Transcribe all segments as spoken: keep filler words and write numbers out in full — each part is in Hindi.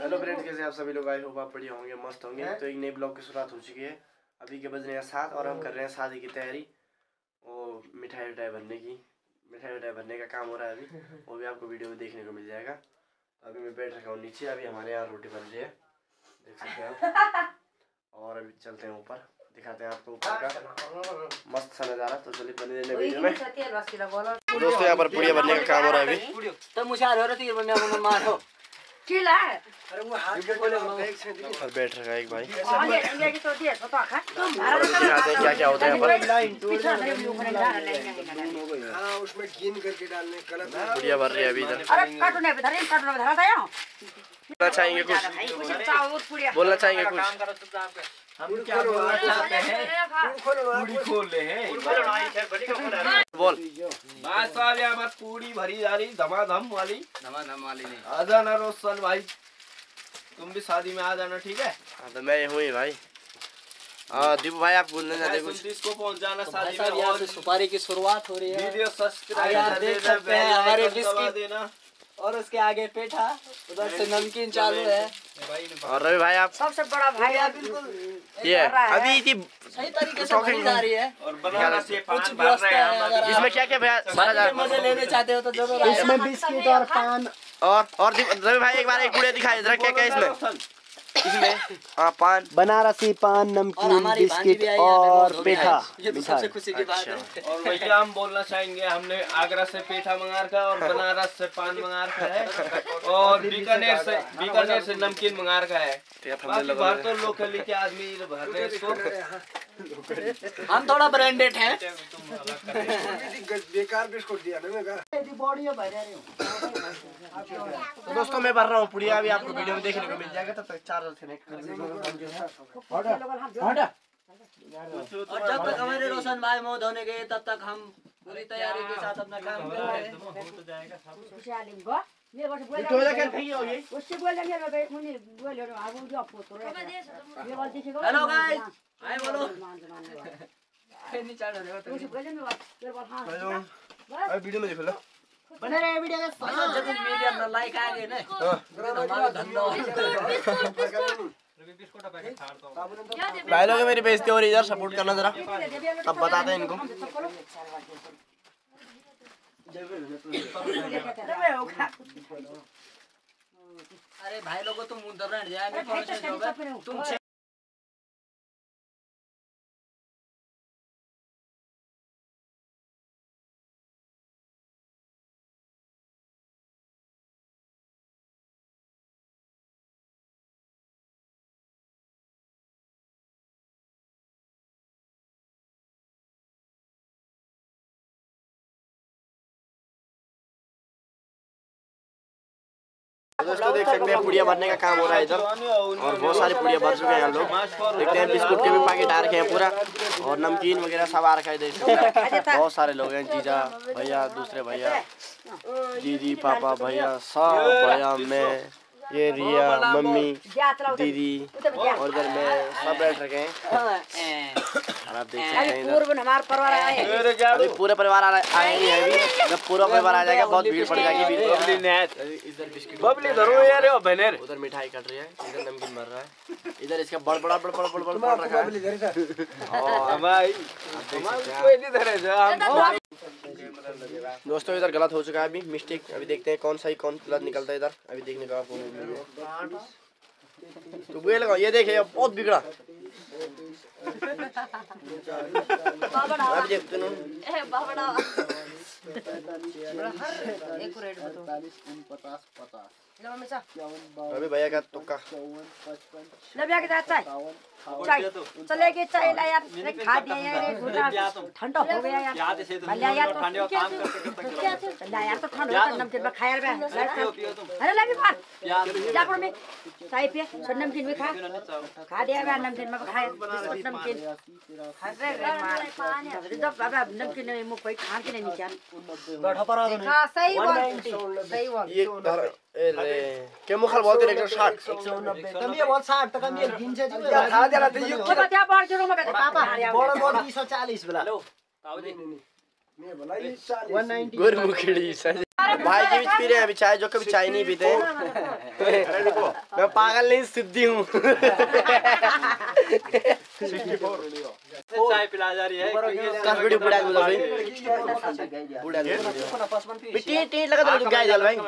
हेलो फ्रेंड्स, कैसे आप सभी लोग? आए होप आप बढ़िया होंगे, मस्त होंगे। तो एक नई ब्लॉग की शुरुआत हो चुकी है। अभी के बज रहे हैं सात और हम कर रहे हैं शादी की तैयारी और मिठाई विठाई भरने की मिठाई विठाई भरने का काम हो रहा है अभी। वो भी आपको वीडियो में देखने को मिल जाएगा। तो अभी मैं बैठ रखा हूँ नीचे। अभी हमारे यहाँ रोटी बन रही है, देख सकते हैं आप। और अभी चलते हैं ऊपर, दिखाते हैं आपको ऊपर का मस्त सा नज़ारा। तो चलिए बने रहने वीडियो में। दोस्तों यहाँ पर पुड़िया बनने का काम हो रहा है अभी। तो मुझे आ रहा है मारो चिल्ला है। अरे वो हाथ के बोले और बैठ रखा है एक भाई। क्या क्या होता है हाँ, उसमें कीन करके डालने गलत है। पुड़िया भर रही है अभी इधर। बोलना चाहेंगे कुछ? बोलना चाहेंगे कुछ? हम क्या बोलना चाहते हैं? पूरी खोल ले हैं। बोल। बस साहब यहाँ पर पूरी भरी जा रही, धमाधम वाली। धमाधम वाली नहीं। आ जाना रोशन भाई, तुम भी शादी में आ जाना, ठीक है? हाँ तो मैं हूँ ही भाई। हाँ दीपू भाई, आप बोलना चाहते कुछ? इसको पहुँच जाना शादी में। यहाँ से सुपारी की शुरुआत हो रही है। वीडियो सब्सक्राइब देख सकते हैं हमारे बिस्किट देना और उसके आगे पेठा, उधर से नमकीन चालू है। और रवि भाई, आप सबसे बड़ा भाई है, बिल्कुल ये अभी इतनी सही तरीके से भरी जा रही है। और बनाना से कुछ भर रहे हैं। इसमें क्या क्या भरा जा रहा है? मजे लेने चाहते हो तो जरूर। इसमें बिस्किट और पान और और रवि भाई एक बार एक पुड़िया दिखाई जरा, क्या क्या इसमें? इसमें हाँ पान, बनारसी पान, नमकीन, बिस्किट और पेठा। ये तो सबसे खुशी की बात है। और भैया हम बोलना चाहेंगे, हमने आगरा से पेठा मंगा रखा है और बनारस से पान मंगा रखा है और बीकानेर से बीकानेर से नमकीन मंगा रखा है। बाहर तो लोकली के आदमी भर रहे इसको, हम थोड़ा ब्रांडेड हैं। बेकार बिस्कुट दिया ना। तो दोस्तों मैं भर रहा हूँ पुड़िया, अभी आपको वीडियो में देखने को मिल जाएगा। तब तक चार और जब तक हमारे रोशन भाई मौत होने गए तब तक हम पूरी तैयारी के साथ अपना काम कर रहे हैं। हेलो गाइस, हाय बोलो। वीडियो में देख लो। बने रहे वीडियो के साथ। जब मीडिया में लाइक आ गए ना हमारा धंधा। भाई लोग मेरी बेइज्जती हो रही है, इधर सपोर्ट करना जरा, तब बताते हैं इनको। अरे भाई लोगों तुम उधर रहने जाए, तुम दोस्तों देख सकते हैं पुड़िया भरने का काम हो रहा है इधर और बहुत सारी पुड़िया भर चुके हैं हम लोग। देखते हैं बिस्कुट के भी पैकेट आ रखे हैं पूरा और नमकीन वगैरह सब आ रखा है। देख सकते हैं बहुत सारे लोग हैं, जीजा भैया, दूसरे भैया, दीदी, पापा, भैया, सब भैया, मैं, ये रिया, मम्मी, दीदी और इधर मैं, सब बैठ रखे हैं। और आप देख सकते हैं इधर हमारा परिवार आए हैं। अभी पूरे परिवार आए ही हैं। अभी जब पूरा परिवार आ जाएगा बहुत भीड़ पड़ जाएगी। इधर बिस्किट बबली धरो यार, ओ बहनेर। उधर मिठाई कट रही है, इधर नमकीन भर रहा है, इधर इसका बड़ बड़ा बड़ बड़ बड़ बड़ पड़ रखा है। और भाई कोई नहीं धरे जा। दोस्तों इधर गलत हो चुका है अभी, मिस्टेक। अभी देखते हैं कौन सही कौन गलत निकलता है इधर, अभी देखने का आपको मिलेगा। तो बुए लगाओ, ये देखिए बहुत बिगड़ा। आप देखते ना अभी भैया का तुक्का चलेगी चाय ला यार, खा दिया यार, ठंडा हो गया यार। भले यार तो ला यार तो ठंडा हो, नमकीन में खाया बे। अरे ला भी मार जा पर में चाय पिए, सब नमकीन में खा खा दिया बे, नमकीन में खाए बिस्कुट नमकीन खा रे मार। जब बाबा नमकीन में मुंह कोई खा के नहीं निकाल बैठा पर आ दो। हां सही बोल, सही बोल। ये अरे के मुखल बोलते एक सौ साठ एक सौ नब्बे कम ये बोल साठ तक कम ये गिन से खा देला त यो के बता बार जरो में पापा बड़ बड़ बीस सौ चालीस वाला लो ताऊ दे गुरमुखड़ी भाई जी भी पी रहे हैं अभी चाय, जो कभी चाय नहीं पीते हैं। मैं पागल नहीं, सिद्धि हूँ। चाय पिला जा रही है। दस वीडियो बुढ़ा दूँ भाई, बुढ़ा दूँ टी टी लगा तो गाय जल भाई।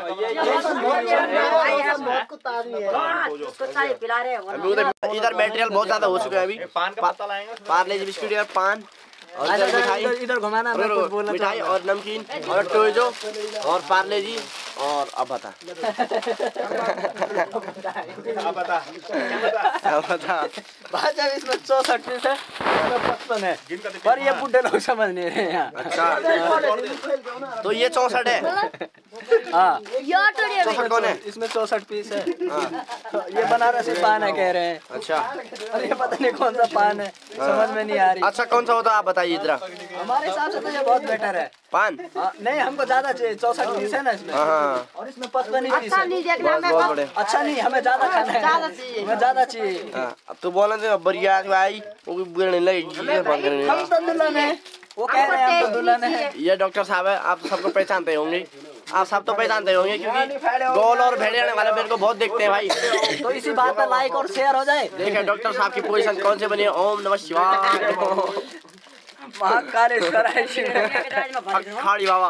उसको चाय पिला रहे हैं। अभी उधर इधर मटेरियल बहुत ज्यादा हो चुका है अभी। पान का पत्ता लाएंगे, पार्ले जी बिस्कुट यार, पान और इधर मिठाई, इधर घुमाना, मैं कुछ बोलना मिठाई और नमकीन और टोजो और पार्ले जी और अब बता अब बता अब बता भाई जब इसमें चौसठ पीस है पचपन है, पर ये बुढ़े लोग समझ नहीं रहे हैं। अच्छा तो ये चौसठ है। हाँ चौसठ कौन है? इसमें चौसठ पीस है। ये बनारसी पान है कह रहे हैं। अच्छा और ये पता नहीं कौन सा पान है, समझ में नहीं आ रही। अच्छा कौन सा होता है आप बताइए जरा। हमारे हिसाब से तो ये बहुत बेटर है पान। हाँ, नहीं हमको ज्यादा चाहिए, चौसठ पीस है ना इसमें। हाँ और इसमें पचपन ही पीस अच्छा है। नहीं देखना बहुत मैं बहुत बड़े। अच्छा नहीं, हमें ज्यादा खाना है, ज्यादा चाहिए। हमें ज्यादा चाहिए। हाँ, अब तो बोला था बढ़िया भाई, वो भी बुरे लगेगी ये बात करने। हम तो दुल्हन है, वो कह रहे हैं हम तो दुल्हन है। ये डॉक्टर साहब है, आप तो सबको पहचानते होंगे, आप सब तो पहचानते होंगे क्योंकि गोल और भेड़िया वाले मेरे को बहुत देखते हैं भाई। तो इसी बात पर लाइक और शेयर हो जाए। देखिए डॉक्टर साहब की पोजीशन कौन से बनी है। ओम नमः शिवाय, महाकालेश्वराय शिव। खाड़ी बाबा।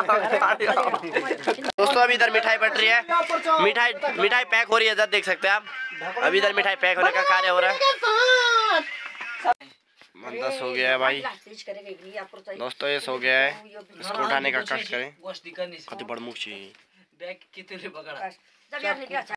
दोस्तों अभी इधर मिठाई बट रही है, मिठाई मिठाई पैक हो रही है, इधर देख सकते हैं आप। अभी इधर मिठाई पैक होने का कार्य हो रहा है। दस हो गया है भाई दोस्तों, ये सो गया है, इसको उठाने का कष्ट करें। कति बड़ मुख चाहिए।